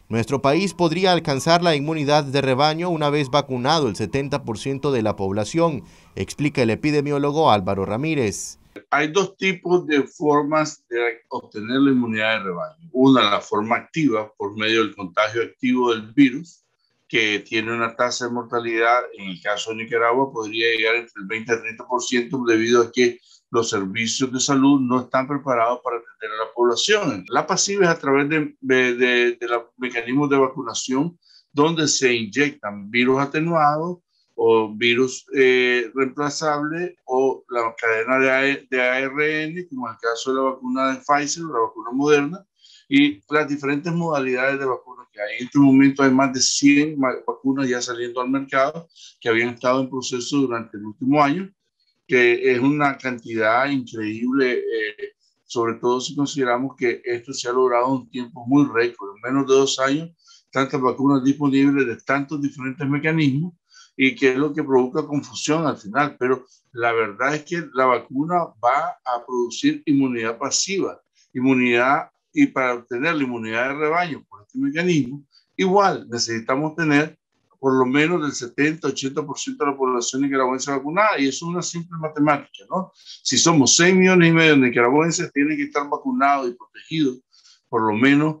Nuestro país podría alcanzar la inmunidad de rebaño una vez vacunado el 70% de la población, explica el epidemiólogo Álvaro Ramírez. Hay dos tipos de formas de obtener la inmunidad de rebaño. Una, la forma activa, por medio del contagio activo del virus, que tiene una tasa de mortalidad, en el caso de Nicaragua, podría llegar entre el 20 y el 30% debido a que los servicios de salud no están preparados para atender a la población. La pasiva es a través de los mecanismos de vacunación donde se inyectan virus atenuados o virus reemplazable o la cadena de ARN, como en el caso de la vacuna de Pfizer o la vacuna Moderna, y las diferentes modalidades de vacunas que hay. En este momento hay más de 100 vacunas ya saliendo al mercado que habían estado en proceso durante el último año, que es una cantidad increíble, sobre todo si consideramos que esto se ha logrado en un tiempo muy récord, en menos de 2 años, tantas vacunas disponibles de tantos diferentes mecanismos, y que es lo que provoca confusión al final. Pero la verdad es que la vacuna va a producir inmunidad pasiva, inmunidad, y para obtener la inmunidad de rebaño por este mecanismo, igual necesitamos tener por lo menos del 70-80% de la población nicaragüense vacunada, y eso es una simple matemática, ¿no? Si somos 6,5 millones de nicaragüenses, tienen que estar vacunados y protegidos por lo menos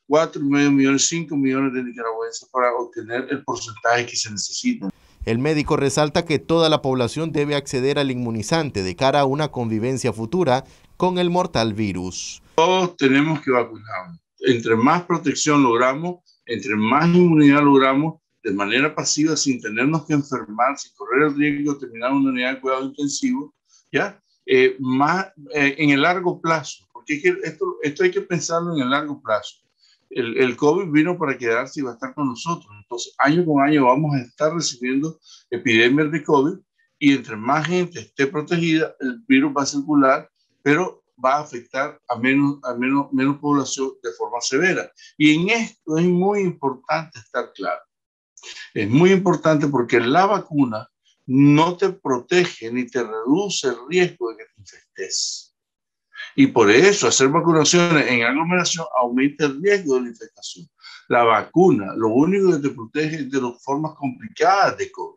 4,5 millones, 5 millones de nicaragüenses para obtener el porcentaje que se necesita. El médico resalta que toda la población debe acceder al inmunizante de cara a una convivencia futura con el mortal virus. Todos tenemos que vacunarnos. Entre más protección logramos, entre más inmunidad logramos, de manera pasiva, sin tenernos que enfermar, sin correr el riesgo de terminar una unidad de cuidado intensivo, ¿ya? Más en el largo plazo, porque es que esto hay que pensarlo en el largo plazo. El COVID vino para quedarse y va a estar con nosotros. Entonces, año con año vamos a estar recibiendo epidemias de COVID, y entre más gente esté protegida, el virus va a circular, pero va a afectar a menos población de forma severa. Y en esto es muy importante estar claro. Es muy importante porque la vacuna no te protege ni te reduce el riesgo de que te infectes. Y por eso hacer vacunaciones en aglomeración aumenta el riesgo de la infectación. La vacuna lo único que te protege es de las formas complicadas de COVID.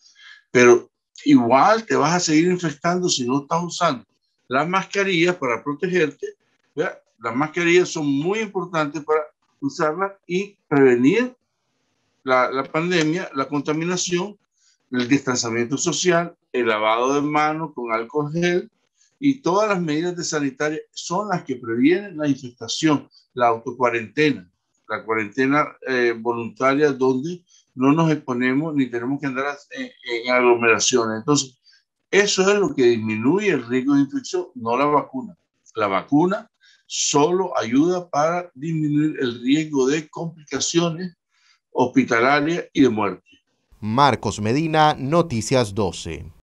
Pero igual te vas a seguir infectando si no estás usando las mascarillas para protegerte. ¿Verdad? Las mascarillas son muy importantes para usarlas y prevenir la pandemia, la contaminación, el distanciamiento social, el lavado de manos con alcohol gel, y todas las medidas de sanitaria son las que previenen la infectación. La autocuarentena, la cuarentena voluntaria, donde no nos exponemos ni tenemos que andar en aglomeraciones. Entonces, eso es lo que disminuye el riesgo de infección, no la vacuna. La vacuna solo ayuda para disminuir el riesgo de complicaciones hospitalaria y de muerte. Marcos Medina, Noticias 12.